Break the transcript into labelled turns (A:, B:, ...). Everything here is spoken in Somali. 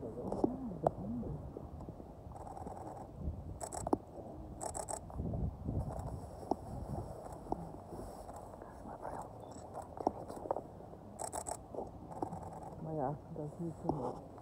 A: de handen. Maar ja, dat is niet zo mooi.